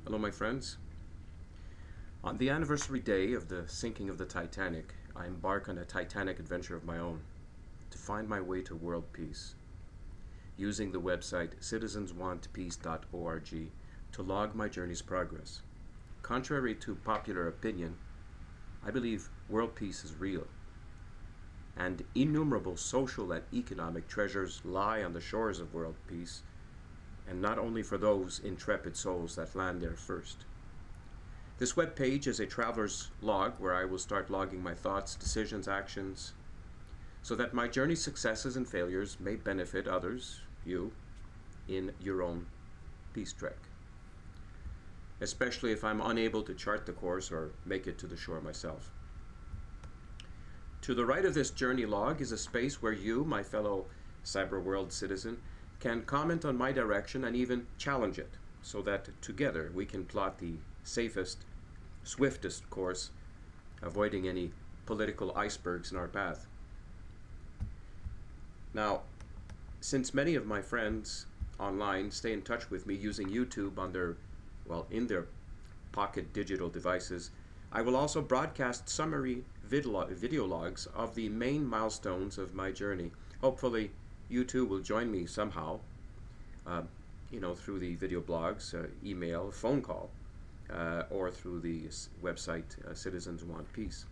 Hello, my friends. On the anniversary day of the sinking of the Titanic, I embark on a titanic adventure of my own to find my way to world peace, using the website citizenswantpeace.org to log my journey's progress. Contrary to popular opinion, I believe world peace is real, and innumerable social and economic treasures lie on the shores of world peace, and not only for those intrepid souls that land there first. This web page is a traveler's log where I will start logging my thoughts, decisions, actions, so that my journey's successes and failures may benefit others, you, in your own peace trek. Especially if I'm unable to chart the course or make it to the shore myself. To the right of this journey log is a space where you, my fellow cyberworld citizen, can comment on my direction and even challenge it, so that together we can plot the safest, swiftest course, avoiding any political icebergs in our path. Now, since many of my friends online stay in touch with me using YouTube on in their pocket digital devices, I will also broadcast summary video logs of the main milestones of my journey. Hopefully, you too will join me somehow, through the video blogs, email, phone call, or through the website Citizens Want Peace.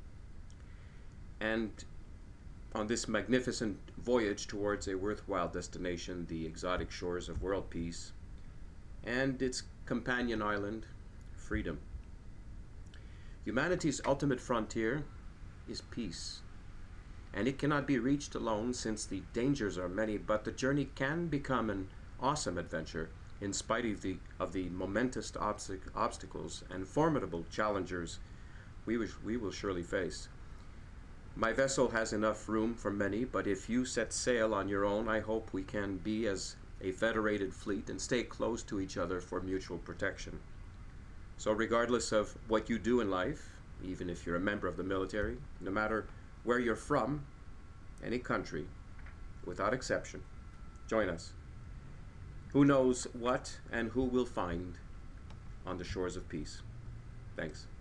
And on this magnificent voyage towards a worthwhile destination, the exotic shores of world peace, and its companion island, freedom. Humanity's ultimate frontier is peace. And it cannot be reached alone since the dangers are many, but the journey can become an awesome adventure in spite of the momentous obstacles and formidable challengers we will surely face. My vessel has enough room for many, but if you set sail on your own, I hope we can be as a federated fleet and stay close to each other for mutual protection. So regardless of what you do in life, even if you're a member of the military, no matter where you're from, any country, without exception, join us. Who knows what and who will find on the shores of peace. Thanks.